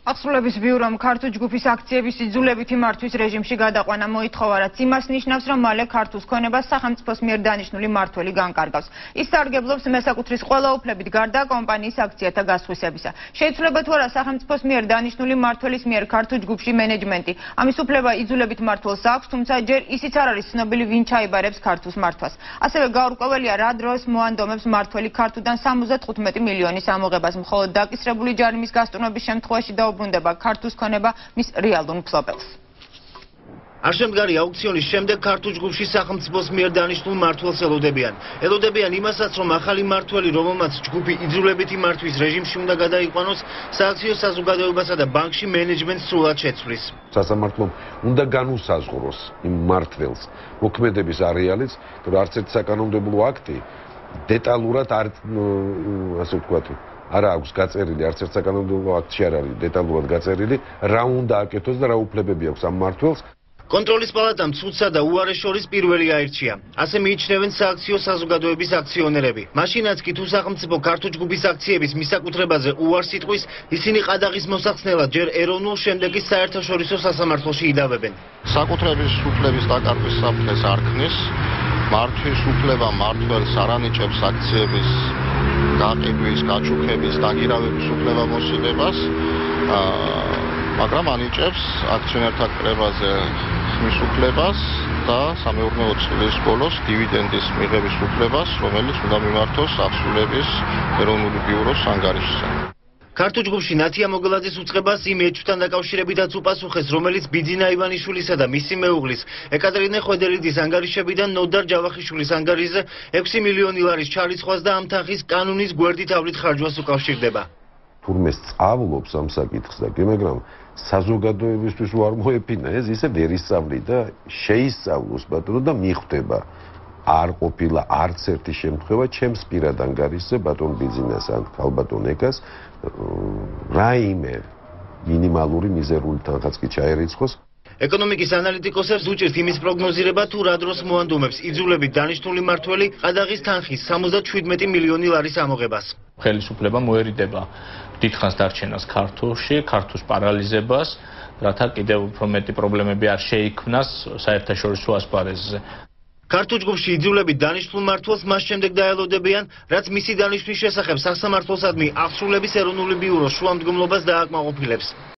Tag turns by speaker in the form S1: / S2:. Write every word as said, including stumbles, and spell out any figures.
S1: აღსრულების ბიურომ ქართულ ჯგუფის აქციების იძულებითი მართვის რეჟიმში გადაყვანა მოითხოვა, რაც იმას ნიშნავს, რომ მალე ქართულს ქონებას სახელმწიფოს მიერ დანიშნული მმართველი განკარგავს. ის სარგებლობს მესაკუთრის ყველა უფლებით გარდა კომპანიის აქციათა გასხვისებისა. შეიცვლება თუ არა სახელმწიფოს მიერ დანიშნული მმართველის მიერ ქართულ ჯგუფში მენეჯმენტი. ამის უფლება იძულებით მმართველს აქვს, თუმცა ჯერ ისიც არ არის ცნობილი, ვინ ჩაიბარებს ქართულს მართვას. ასევე გაურკვეველია, რა დროს მოანდომებს მმართველი ქართულიდან სამოცდათხუთმეტი მილიონის ამოღებას, მხოლოდ დაკისრებული ჯარიმის გასტუმრების შემთხვევაში და ბრუნდება ქართულს ქონება მის რეალურ მფლობელს.
S2: არშემდგარი აუქციონის შემდეგ ქართულ ჯგუფში სახელმწიფოს მიერ დანიშნულ მმართველს ელოდებიან. ელოდებიან იმასაც, რომ ახალი მმართველი, რომელმაც ჯგუფი იძულებითი მართვის რეჟიმში უნდა გადაიყვანოს, სააქციო საზოგადოებასა და ბანკში მენეჯმენტს სრულად შეცვლის.
S3: სასამართლომ უნდა განუსაზღვროს იმ მმართველს მოქმედების არეალიც, რომ არც ერთ საკანონმდებლო აქტი დეტალურად არ ასე ვთქვათ არა აქვს გაწერილი, არც ერთ საკანონმდებლო აქტში არ არის დეტალურად გაწერილი, რა უნდა აკეთოს და რა უფლებები აქვს ამ მმართველს.
S2: კონტროლის პალატამ ცუდსა და უარეს შორის პირველი აირჩია. ასე მიიჩნევენ სააქციო საზოგადოების აქციონერები. მაშინაც კი თუ სახელმწიფო ქართულ ჯგუფის აქციების მისაკუთრებაზე უარს იტყვის, ისინი ყადაღის მოსახსნელად ჯერ ეროვნულ, შემდეგ კი საერთაშორისო სასამართლოში იდავებენ.
S4: საკუთრების უფლების დაკარგვის საფრთხეს არ ქმნის, მართვის უფლება მმართველს არ ანიჭებს აქციების გაყიდვის, გაჩუქების, დაგირავების უფლება მოსილებას, მაგრამ ანიჭებს აქციონერთა კრებაზე ხმის უფლებას და სამეურნეო წლის ბოლოს დივიდენდის მიღების უფლებას, რომელიც უნდა მიმართოს აღსრულების ეროვნული ბიუროს ანგარიშზე.
S2: ქართულ ჯგუფში ნათია მოგელაძის უწყებას იმ ეჭვთან დაკავშირებითაც უპასუხეს, რომელიც ბიძინა ივანიშვილისა და მისი მეუღლის ეკატერინე ხვედელიძის ანგარიშებიდან ნოდარ ჯავახიშვილის ანგარიშზე ექვსი მილიონი ლარის ჩარიცხვას და ამ თანხის კანონის გვერდით-ავლით ხარჯვას უკავშირდება.
S3: თურმე სწავლობს ამ საკითხს და კი, მაგრამ საზოგადოებისთვის უარ მოეფინა ეს, ისე ვერ ისწავლი და შეისწავლოს ბატონო და მიხვდება. არ ყოფილა არც ერთი შემთხვევა ჩემს პირად ანგარიშზე ბატონ ბიძინას ან ქალბატონ ეკას რაიმე მინიმალური მიზერული თანხაც კი ჩაერიცხოს.
S2: ეკონომიკის ანალიტიკოსებს უჭირთ იმის პროგნოზირება, თუ რა დროს მოანდომებს იძულებით დანიშნული მმართველი ყადაღის თანხის სამოცდაშვიდმეტი მილიონი ლარის ამოღებას.
S5: ხელისუფლება მოერიდება დიდხანს დარჩენას ქართულში, ქართულს პარალიზებას, რათა კიდევ უფრო მეტი პრობლემები არ შეიქმნას საერთაშორისო ასპარეზზე.
S2: ქართულ ჯგუფში იძულებით დანიშნულ მმართველს მას შემდეგ დაელოდებიან, რაც მისი დანიშვნის შესახებ სასამართლოსადმი აღსრულების ეროვნული ბიუროს შუამდგომლობას დააკმაყოფილებს.